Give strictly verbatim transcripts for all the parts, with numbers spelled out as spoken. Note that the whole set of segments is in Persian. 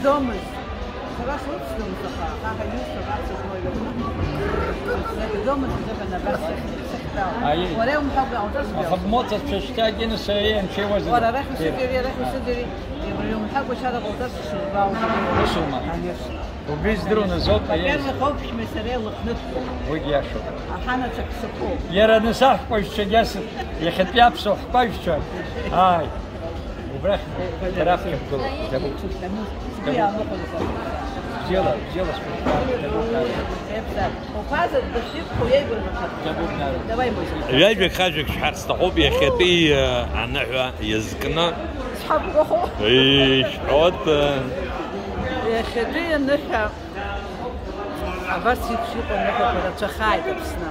Domus. Was willst du uns doch? Ach, ich muss doch alles neu machen. Der Domus ist aber eine bessere. ولا يوم حب أو تصبح. خدمات تشتاقين السيئة شيء وزن. ولا رح مسدري رح مسدري يوم حب وشرب أو تصبح باو. وشو ما. وبيزدرون الزوج. كان خوفش مسرية وخنته. ويجي أشوف. أحنا تكسبوه. يرى نسح قش جالس يخد يابس وحقش شو. هاي. وبرخ ترافق كله. جابوا. جيلا جيلا وفازت بالشيف ويقول بالخط. يجيك خارجك شحال استقوب يا خطي عن نحو يزكنا. صحبه. إيش عود. يا خطي النحو. عبرت يكشف النحو كذا تخايد بسنا.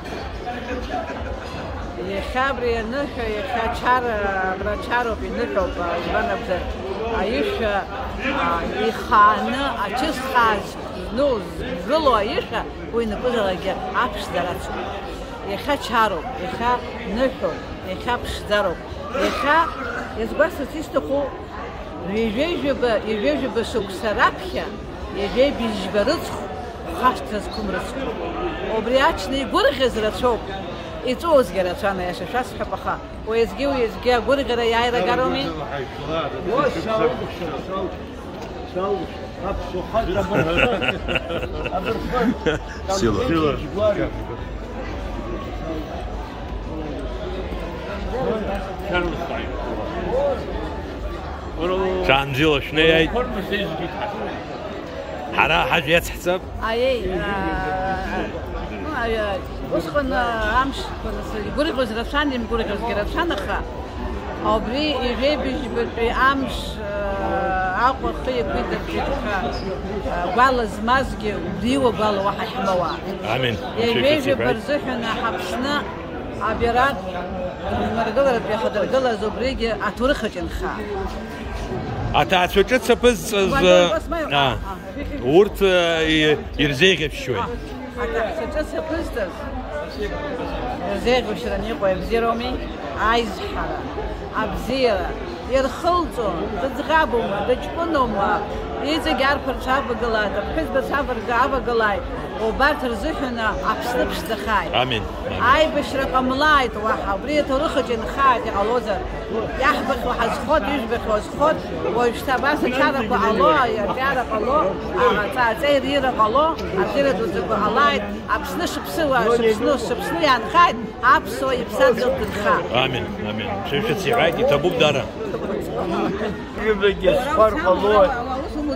يا خبري النحو يا خشار برشارو بالنحو بجبنا بزر. عيشة يخانة أشيس خاج نوز غلو عيشة وين بزرج عبش دراتو يخا شارو يخا نحو يخا بش درو يخا يزبر ستيستخو يجي ب يجي بسوق سرابيا يجي بيجبرتخ خاش تزكم رتخ وبرياتني غرغز رتخ يتوز جراتنا يا شاش حبخا ويزجي ويزجي غرغر يا رجارومي سيلا شان زيلا شنو هي؟ حرا حاجة يتحسب؟ أي وسخن أمش يقولي غز رفشان يقولي غز رفشان خا أبري يجي بيج بي أمش عقل خي كده بيتخا قال زمازجي وديو قال واحد حموا آمين يجي برزحنا حبسنا عبيرات مرقدر بياخد رجلا زبريجي أتورخجن خا أتا سوتشت سبز آه ورت يرزيق شوي أتا سوتشت سبز يرزيق وشرني قوي بزيرومي عايز حلا أبزيرة يرخلطوا تتغابوا تجبنوا إذا جار فرشاب قلاي تبحث بسافر جابا قلاي وبارت رزحنا عبسلبش دخاي آمين عاي بشرق ملايت واحد بريت رخجن خاي علوزر يحبك واحد خد يشبك وخد ويشتباس شارب الله يعرف الله أما زي ريرق الله أبدير تزق الله عبسنش بسوا شبسنوش شبسنو يعني خاي عبسو يبسد ضد الخاي آمين آمين شو شو تسيعاكي تبوب دارا يبقى فرق الله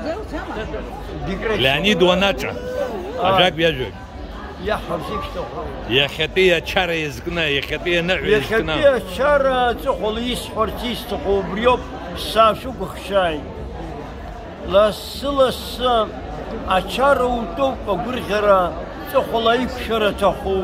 لاني دواناتشا أجاك بيجوك يا حبسيك تخو يا خطية شر يزكنا يا خطية نعو يزكنا يا خطية شر تخو يسحر تيستخو بريوب ساشو بخشاي لا سلس أشار وتوب وبرغرا تخو لا يكشر تخو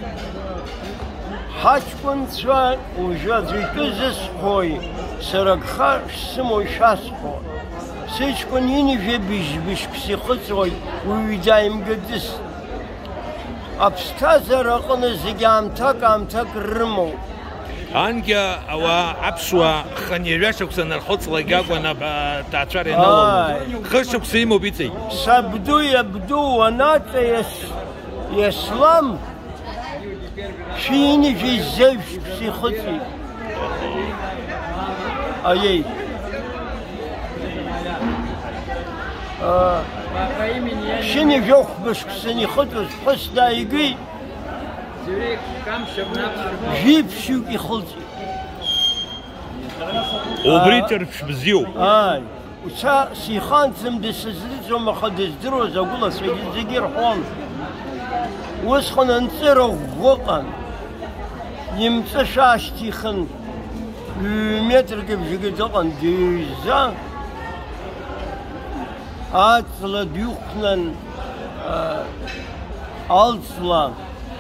حاج كنت سوان وجا زيتوزس خوي سرق خارج سمو شاس خو سيش كونيني في بيش بيش بسيخوي ويدايم قدس أبستازر رقنا زجام تك أم تك رمو أنجا أو عبسوا خني رشوك سن الخط لقاق وأنا بتعشري نوم خشوك سيمو بيتي سبدو يبدو ونات يس يسلم فيني في الزوج بسيخوتي أيه شنو جوخ باش سني خطوس حس دايقي جيب شو يخلصي وبريتر بزيو اي وسا سيخان تم دسزلت وما خدز دروز اقول سيدي زقير حوم وسخن انصر غقن يمسشاش تيخن متر قبل جدقن ديزا أصلا ديوخنا أصلا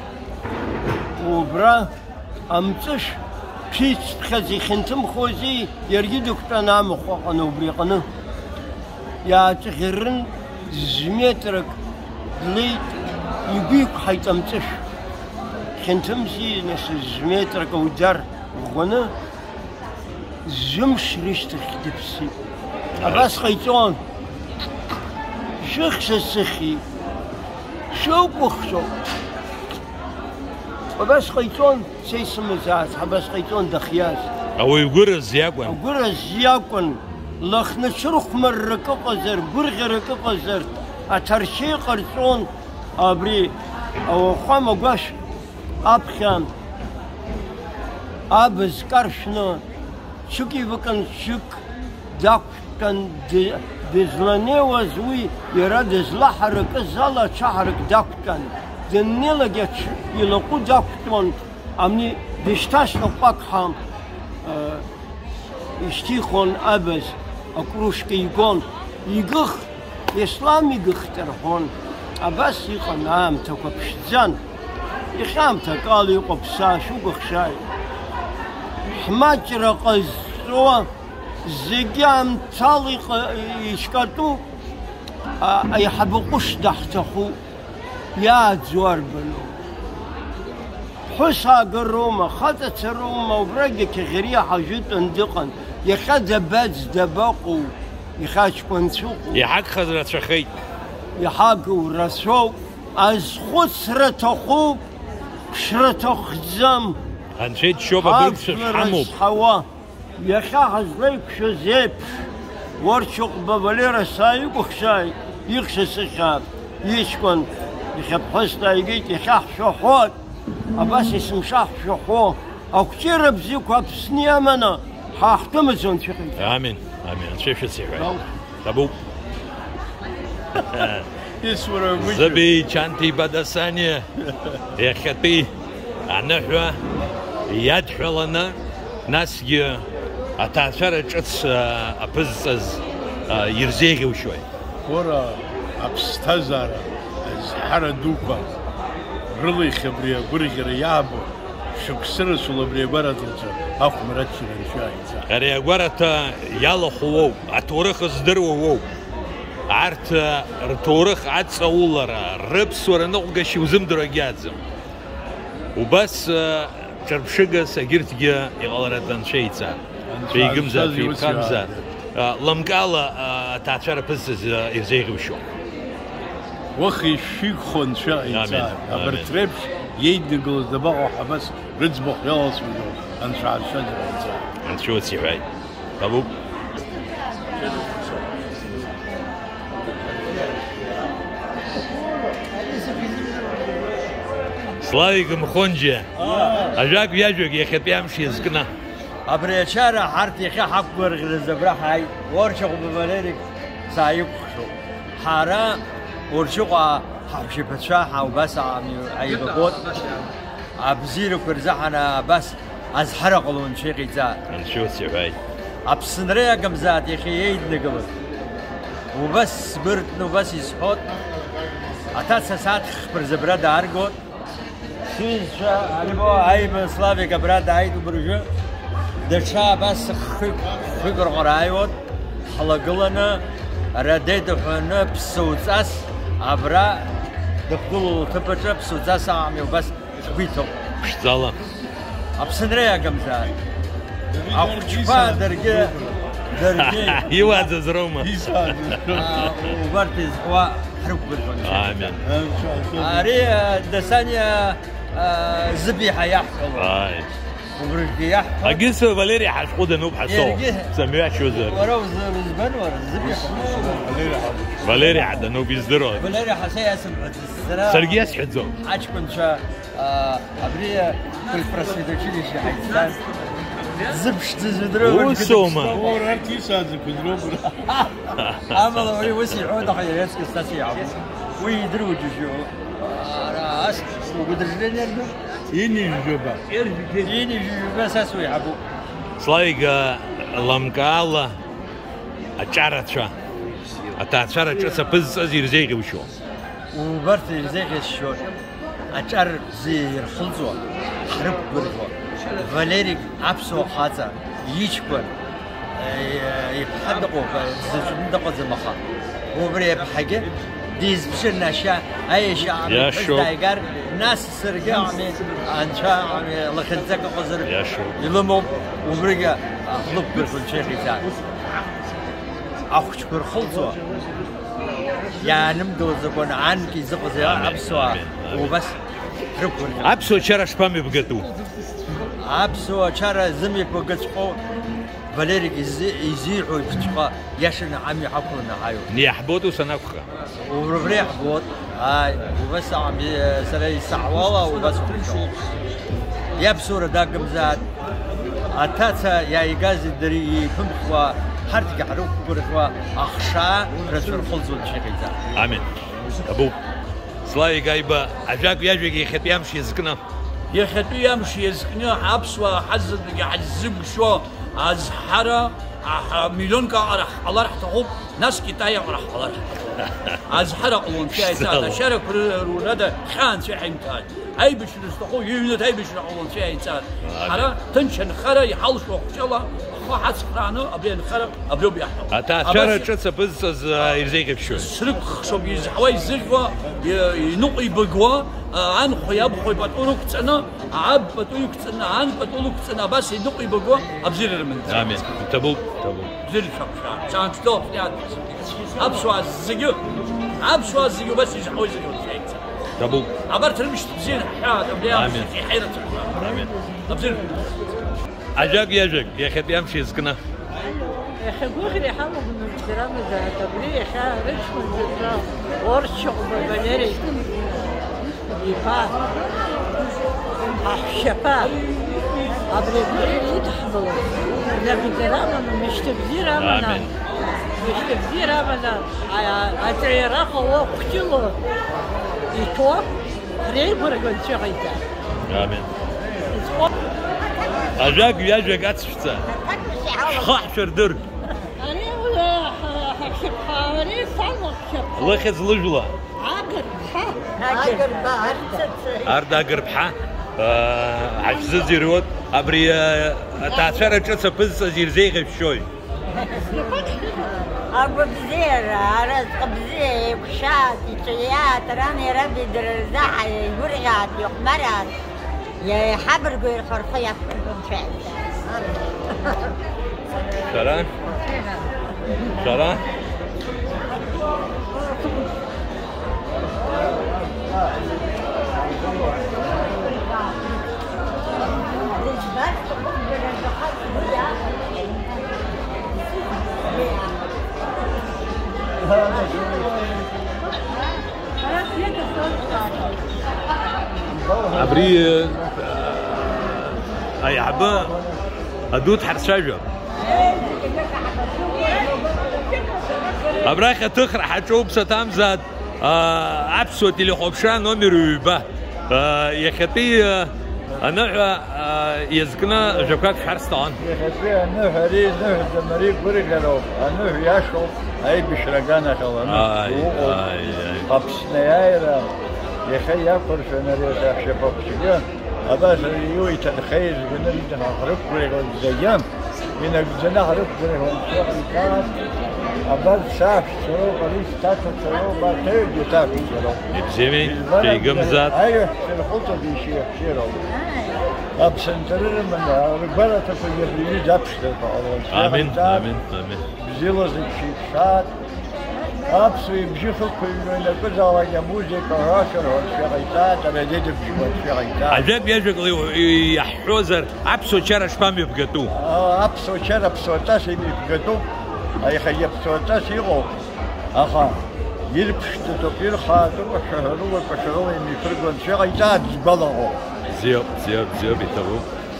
وبرا أمتش بيش خزي خنتم خوزي يرجدك تنام خوقنا وبريقنا يا تغيرن زميترك ليت يبيك حيت أمتش خنتم سي ناس زميترك ودار غنا زمش ريشتك دبسي أباس خيتون شخص السخي شو بخشو وبس خيطون سيسم زاز بس خيطون دخياز او يقول الزياقون يقول الزياقون لخنا شرخ مرك قزر برغر قزر اترشي قرصون ابري او خما باش ابخام ابز كرشنا شكي بكن شك داك كان دزلاني وزوي يراد زلحرك زلا شهرك داك كان دنيلا جت يلقو داك تون امني دشتاش نقاكهم اشتيخون ابز اكروشكي يقول يقخ اسلامي يقخ ترهون ابس يقول نعم تكبشتزان يخام تقالي قبسا شو قخشاي حماجر قزروا زيجام تالق يشكتو اي حبقوش دحتخو يا زوار بلو حسها قرومة خدت رومة وبرقك غريا حاجت اندقن يخد باز دباقو يخاش كونسوقو يحق خزرة شخي يحق ورسو از خسرة خو بشرة خزم هنشيد شوبة بربش حموب حوا يخا حزليك شو زيب ورشق ببالير سايق وخشاي يخشى سخاب يشكن يخب حسنا يجيت يخاح شحوت أباس اسم شاح شحوه أو كتير بزيك وابسني أمنا حاختمزون شخي آمين آمين شايف شو تسيحوي طبو زبي كانتي بدا ثانية يا خطي عنحوة يدحو لنا ناس ي أتعشر جتس أبزز يرزيغي وشوي ورا أبستزارة زحرة دوكا رلي خبرية برغر يابو شكسر سولبري براتنسا أخ مرتشنا شوي غري أقوارة يالا خوو أتورخ زدرو وو عرت رتورخ عد سأولر ربس ورا نقوغا شوزم دراجاتزم وبس تربشقة سجرت جا يغالرتن شيء في جمزة في خمسة لمقالة تعتبر بس يزيغ وشو وخي شيك خون شاي زار أبر تربش يدقل دبغو حبس رزبخ يلاص منو أنشع الشجرة زار أنت شو تسيبعي أبو سلايق مخونجة أجاك ياجوك يا خبي أمشي يزقنا أبريشارة حارتي خا حق برغ الزبرة هاي ورشق ببليرك سايق شو حارة ورشق حبشي بتشاحة وبس عم يعيبقوت أبزيرو كرزحنا بس أزحرق لون شيقي زاد نشوف سيبعي أبسنريا كم زاد يا أخي يد نقبل وبس برت وبس يسحوت أتاسا ساعات خبر زبرة دارقوت شيء شا أنا بو هاي من سلافي كبرات هاي تبرجو دشا بس خك خكر قرايوت حلقلنا رديت حنا بسوتاس عبرا دخول تبتر بسوتاس عمي وبس خبيتو زالا أبسنريا كم زاد أخو شفا درجة درجة يواد زروما وبرتز هو حرب بالفن آمين أري دسانيا زبيحة يحكم آي وبرجي يحكم أقيس فاليري حشقود نوب حسو سميوع شو زر وراو زبن ورا الزبيحة فاليري حدا نوب يزدرو فاليري حسيا سمعت السنة سرقياس حدزو حاج كنت شا أبري كل برسيدوشيلي شي حيتان زبش تزدرو وسوما ورا كيسا زكدرو عمل وري وسي عود خير يسك استسيع ويدروج شو راس وقدر لنا يني الجبا يني بس اسوي عبو سلايق لمقالة أشعرت شو أتعشرت شو سبز أزير زيغي وشو وبرتي زيغي الشور أشعر زير خلصوا حرب برفو فاليريك عبسو خاطر يشكر يحدقوا زندقوا زمخا وبري بحاجة ديز بشرنا شا أي شعب يا شو ناس سرقة عمي أنشا عمي لخنتك قزر يا شو يلموا وبرجع خلق بالكل شيء خيزان أخو شكر خلصوا يا نمدو زبون عنك يزق زي عبسوا وبس تركوا عبسوا شرا شبامي بقتو عبسوا شرا زمي بقتو فاليريك يزيعوا يفتقوا يشن عمي حقونا هايو نيحبوتو سنفخة وربريح بوت هاي وبس عم سري سعوالة وبس يبسور داقم زاد أتاتا يا يجازي دري فمخوا حرتك حروف كورتوا أخشى رسول خلصوا الشيخ آمين أبو سلاي جايبة أجاك يجي يخط يمشي يزكنا يخط يمشي يزكنا عبسوا حزب يحزب شو أزحرة مليون كأرح الله رح تقوم ناس كتاية ورح الله رح أزحرة قلون شيء تاتا شارك رولادة خان شيء حمتاج هاي بش نستقو يونت هاي بش نقولون شيء تاتا حرا تنشن خرا يحلش وقت الله خاحت سكرانه أبين خرا أبلو بيحلو أتا شارك شو تسبز از يرزيك بشوي سرق خشب يزحوي زجوا ينقي بجوا عن خياب خي بتقولوا كتنا عب بتقولوا كتنا عن بتقولوا كتنا بس ينقي بجوا أبزير المنتج آمين تبوك تبوك زير شخص شان شتوه يعني أبسوا الزجو أبسوا الزجو بس يزحوي زجو شيء تبوك عبرت المشت زين حياة آمين في حيرة آمين أبزير أجاك يجاك يا خط يمشي يزكنا يحبوك لي حمو من الدراما ذا تبريح رش من الدراما ورشق ببنري يفا أحشفا أبري بريد يتحضر لكن دراما مش تبزير أمنا مش تبزير أمنا أتري راقة وقتله يتوب خريب ورقل شغيتا آمين أجاك يجاك أتشفتا خاح شردر أنا ولا حشب حوالي صنع شب الله يخز لجلة عقر عقر بحر أرد أقرب حا عجز زيرود أبري تعشر جلسة بس زير زيغ بشوي أبو بزير رزق بزير وشات يشيات راني ربي درزاح يورغات يقمرات يا حبر قوي الخرفية في شران شران عبري أي عبا أدوت حر شجر أبراخة تخرع حتشوف ستام زاد عبسوت اللي خبشان نمروا يا خطي أنا يزكنا جوكات حرستان يا خطي أنا هري أنا دمري برجلو أنا ياشو أي بشرقانا خلانا أي أي قبسنا يا يا خي ياكل شنو يا شباب شجع أباس يوي تدخيز قلنا لنا هرب بريغون زيام من الجنة هرب بريغون شقيقات أباس ساف شرو قريش تاتو شرو باتير جتاكو شرو يبزيمي في قمزات أيوه الخطة دي شيء شيرو أبسنترر من رجالة في اليمين جابش آمين آمين آمين بزيلة زي شيء أبسو يمشي خلق كل كل على جموزي كراشر والشغيتات أنا جيت بشي والشغيتات عجب يجيك يحوزر أبسو شرا شبامي بقتو أبسو شرا أبسو تاسي بقتو أي خي أبسو تاسي غو أخا يلبش تطبير خاطر وشهرو وكشرو يميفرق والشغيتات زبالغو زيو زيو زيو بيتغو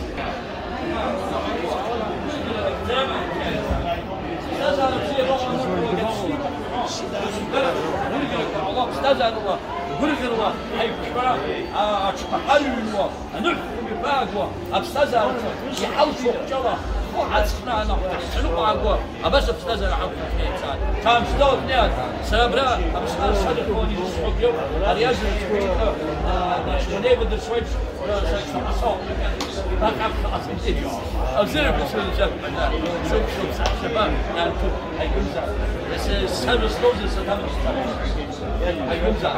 استاذ الله قلت الله هاي كبرى حلوة نحكم باقوى استاذ يحلشوا جرى وحسنا انا سلوك عقوى ابس استاذ العقوى كان ستوت نيات سابرا ابس صدق وني الصوت يوم الرياض شنو بدر شوي صوت أبزر بس من الجنب شوف شوف شباب يعني هاي جمزة بس السلوس لوزي ستام هاي جمزة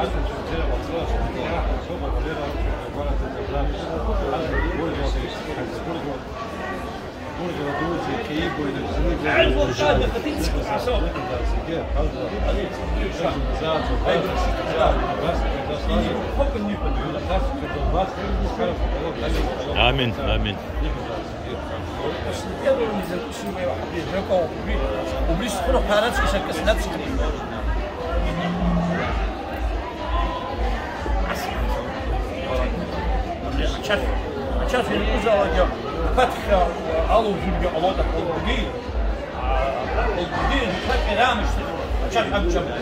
امين امين. وبليش تروح حالات كشكس نفسك. شاف شاف الوزارة فتح علو جنبي علو ده الجديد الجديد فتح لا مش شاف حب شاف